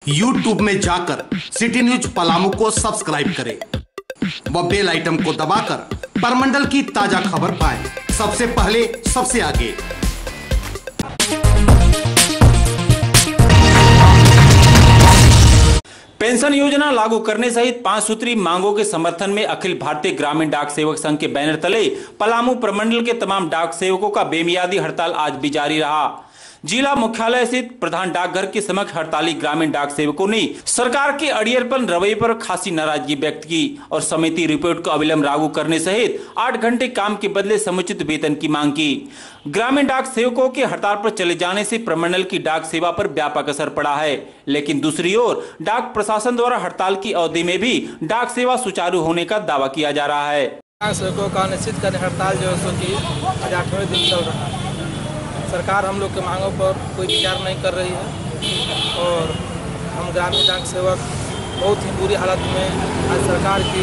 YouTube में जाकर city news Palamu को सब्सक्राइब करें व बेल आइटम को दबाकर परमंडल की ताजा खबर पाएं सबसे पहले सबसे आगे। पेंशन योजना लागू करने सहित 5 सूत्री मांगों के समर्थन में अखिल भारतीय ग्रामीण डाक सेवक संघ के बैनर तले पलामू प्रमंडल के तमाम डाक सेवकों का बेमियादी हड़ताल आज भी जारी रहा। जिला मुख्यालय स्थित प्रधान डाकघर के समक्ष हड़ताली ग्रामीण डाक सेवकों ने सरकार के अड़ियलपन रवैये पर खासी नाराजगी व्यक्त की और समिति रिपोर्ट को अविलंब लागू करने सहित 8 घंटे काम के बदले समुचित वेतन की मांग की। ग्रामीण डाक सेवकों के हड़ताल पर चले जाने से प्रमंडल की डाक सेवा पर व्यापक असर पड़ा है, लेकिन दूसरी ओर डाक प्रशासन द्वारा हड़ताल की अवधि में भी डाक सेवा सुचारू होने का दावा किया जा रहा है। डाक सेवकों का निश्चित करने हड़ताल जो है सो कि आज 8वें दिन चल रहा है। सरकार हम लोग के मांगों पर कोई विचार नहीं कर रही है और हम ग्रामीण डाक सेवक बहुत ही बुरी हालत में आज सरकार की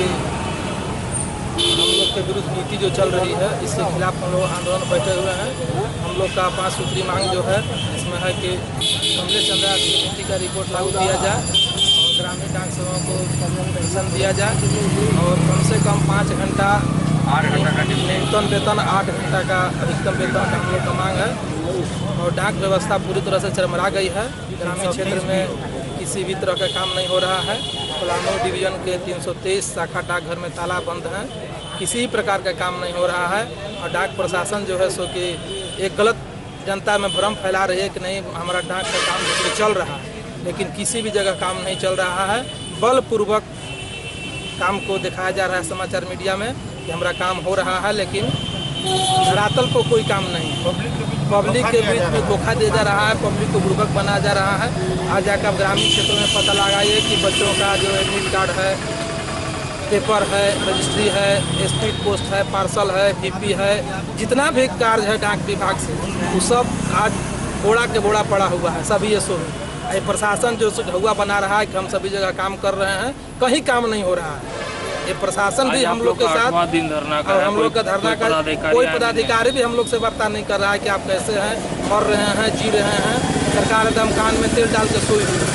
हम लोग के विरुद्ध नीति जो चल रही है इसके खिलाफ हम लोग आंदोलन बैठे हुए हैं। हम लोग का 5 सूत्री मांग जो है इसमें है कि कमले चंद्रा की नीति का रिपोर्ट लागू किया जाए और ग्रामीण डाक सेवकों को पेंशन दिया जाए और कम से कम 5 घंटा 8 घंटा का न्यूनतम वेतन 8 घंटा का अधिकतम वेतन का हम लोग का मांग है। और डाक व्यवस्था पूरी तरह से चरमरा गई है। ग्रामीण क्षेत्र में किसी भी तरह का काम नहीं हो रहा है। पलामू डिवीजन के 323 शाखा डाकघर में ताला बंद है, किसी प्रकार का काम नहीं हो रहा है। और डाक प्रशासन जो है सो कि एक गलत जनता में भ्रम फैला रही है कि नहीं हमारा डाक का काम चल रहा है, लेकिन किसी भी जगह काम नहीं चल रहा है। बलपूर्वक काम को दिखाया जा रहा है समाचार मीडिया में कि हमारा काम हो रहा है, लेकिन धरातल को कोई काम नहीं। पब्लिक के बीच में धोखा दिया जा रहा है, पब्लिक को बुड़बक बनाया जा रहा है। आज जाकर आप ग्रामीण क्षेत्रों में पता लगाइए कि बच्चों का जो एडमिट कार्ड है, पेपर है, रजिस्ट्री है, स्पीड पोस्ट है, पार्सल है, VP है, जितना भी कार्य है डाक विभाग से वो सब आज बोड़ा के बोड़ा पड़ा हुआ है। सभी ये सो प्रशासन जो ढुआ बना रहा है कि हम सभी जगह काम कर रहे हैं, कहीं काम नहीं हो रहा है। ये प्रशासन भी हम लोग के साथ और हम लोग का धरना का कोई पदाधिकारी भी हम लोग से वार्ता नहीं कर रहा है कि आप कैसे हैं, मर रहे हैं, जी रहे हैं। सरकार एकदम कान में तेल डाल के सोई हुई है।